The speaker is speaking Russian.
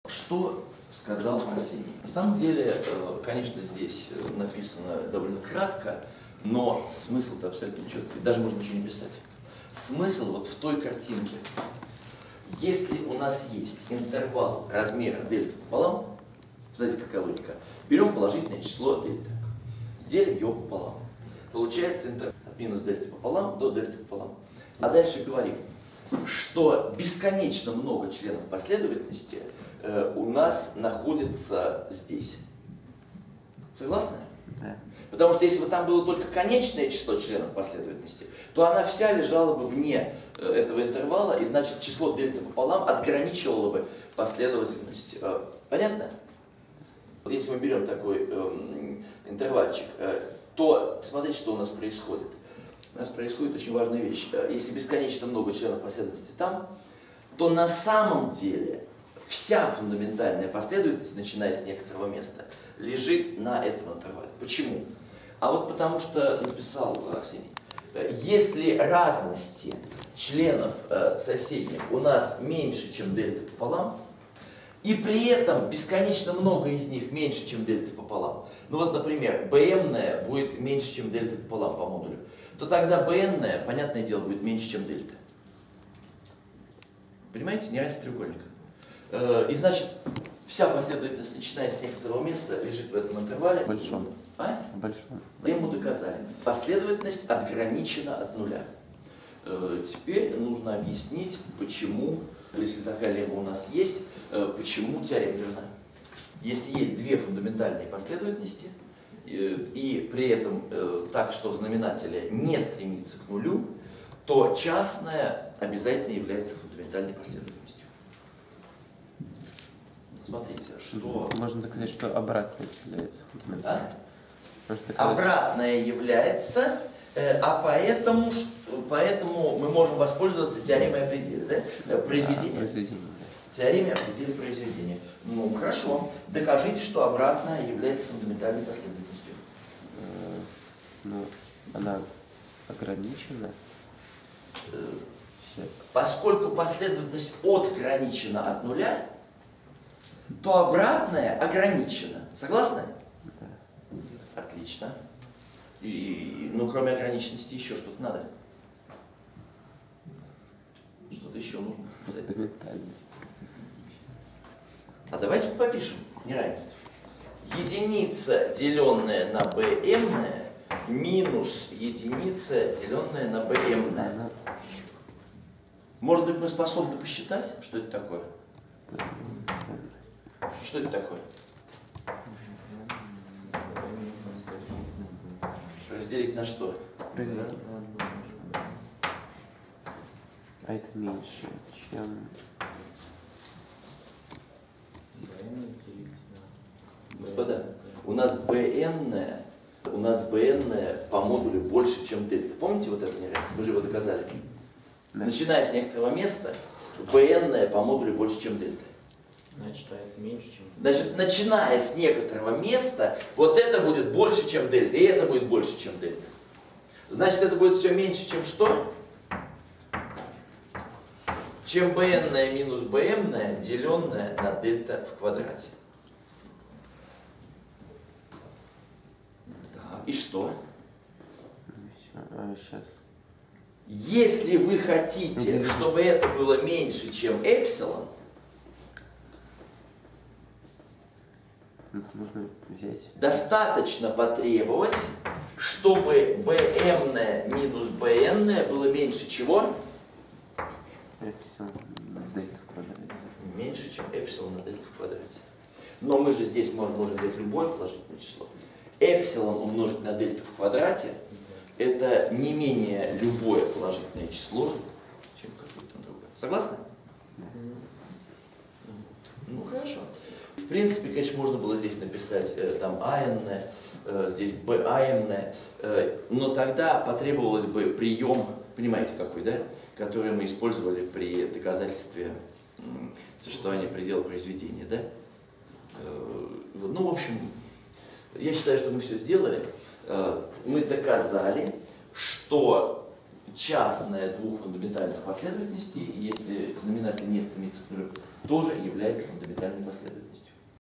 Что сказал Арсений? На самом деле, конечно, здесь написано довольно кратко, но смысл-то абсолютно четкий. Даже можно ничего не писать. Смысл вот в той картинке. Если у нас есть интервал размера дельта пополам, смотрите, какая логика. Берем положительное число дельта, делим его пополам. Получается интервал от минус дельта пополам до дельта пополам. А дальше говорим, что бесконечно много членов последовательности у нас находится здесь. Согласны? Да. Потому что если бы там было только конечное число членов последовательности, то она вся лежала бы вне этого интервала, и значит число дельта пополам отграничивало бы последовательность. Понятно? Вот если мы берем такой интервальчик, то смотрите, что у нас происходит. У нас происходит очень важная вещь. Если бесконечно много членов последовательности там, то на самом деле вся фундаментальная последовательность, начиная с некоторого места, лежит на этом интервале. Почему? А вот потому что написал Арсений, если разности членов соседних у нас меньше, чем дельта пополам, и при этом бесконечно много из них меньше, чем дельта пополам, ну вот, например, bm будет меньше, чем дельта пополам по модулю, то тогда bn, понятное дело, будет меньше, чем дельта. Понимаете? Неравенство треугольника. И значит, вся последовательность, начиная с некоторого места, лежит в этом интервале. Большом. А? Большом. Ему доказали. Последовательность отграничена от нуля. Теперь нужно объяснить, почему, если такая лемма у нас есть, почему теорема верна. Если есть две фундаментальные последовательности, и при этом так, что в знаменателе не стремится к нулю, то частная обязательно является фундаментальной последовательностью. Смотрите, что... Можно доказать, что обратное является фундаментальным. Обратное является, а поэтому мы можем воспользоваться теоремой о пределе, да? Произведения. Произведение. Теореме о пределе произведения. Ну, хорошо. Докажите, что обратное является фундаментальной последовательностью. Ну, она ограничена. Сейчас. Поскольку последовательность отграничена от нуля, то обратное ограничено. Согласны? Да. Отлично. Ну, кроме ограниченности, еще что-то надо. Что-то еще нужно. Фундаментальность. А давайте попишем неравенство. Единица, деленная на bm, минус единица, деленная на bm. Может быть, мы способны посчитать, что это такое? Что это такое? Разделить на что? А это меньше, чем... Господа, у нас bn по модулю больше, чем дельта. Помните вот это неравенство? Мы же его доказали. Да. Начиная с некоторого места, bn по модулю больше, чем дельта. Значит, а это меньше, чем... Значит, начиная с некоторого места, вот это будет больше, чем дельта, и это будет больше, чем дельта. Значит, это будет все меньше, чем что? Чем bn минус bm, деленное на дельта в квадрате. И что? Сейчас. Если вы хотите, чтобы это было меньше, чем эпсилон, нужно взять. достаточно потребовать, чтобы bm минус bn было меньше чего? Эпсилон на дельта в квадрате. Меньше, чем эпсилон на дельта в квадрате. Но мы же здесь можем взять любое положительное число. Эпсилон умножить на дельта в квадрате – это не менее любое положительное число, чем какое-то другое. Согласны? Ну, хорошо. В принципе, конечно, можно было здесь написать там АН, здесь БАМ, но тогда потребовалось бы прием, понимаете какой, да? Который мы использовали при доказательстве существования предела произведения, да? Ну, в общем, я считаю, что мы все сделали. Мы доказали, что частное двух фундаментальных последовательностей, если знаменатель не стремится к нулю, тоже является фундаментальной последовательностью.